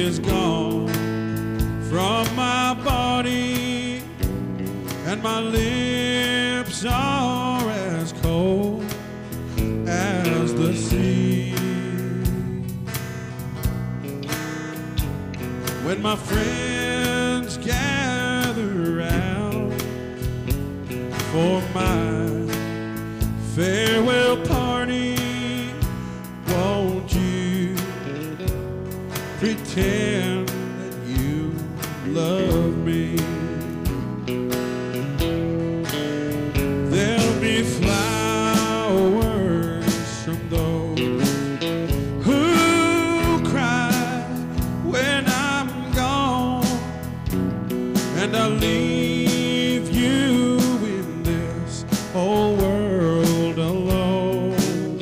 is gone from my body, and my lips are as cold as the sea. When my friends gather round for my farewell party, won't you pretend that you love me? There'll be flowers from those who cry when I'm gone, and I'll leave you in this whole world alone.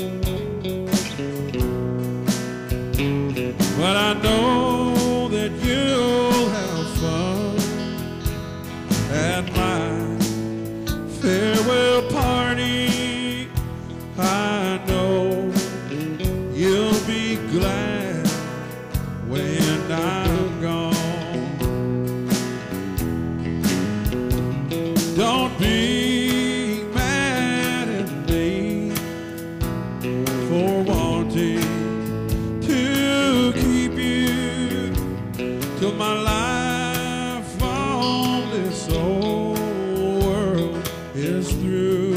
But I know that you'll have fun at my farewell party. I know you'll be glad when I'm gone. Don't be mad at me for wanting to keep you till my life on this old world is through.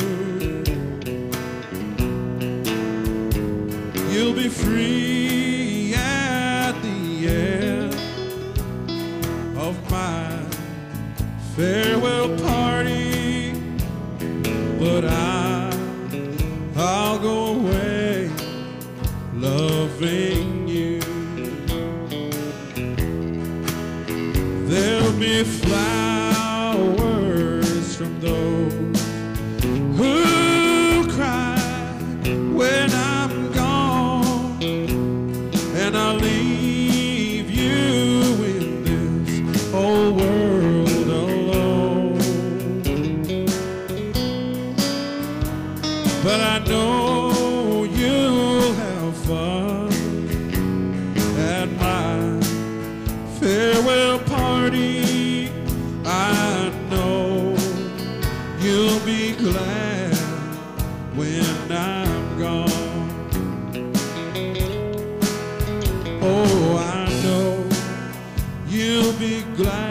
You'll be free at the end of my farewell party, but I'll go away loving you. There'll be flowers from those who cry when I'm gone, and I'll leave you in this whole world alone. But I know you'll have fun at my farewell party. I know you'll be glad when I'm gone. Oh, I know you'll be glad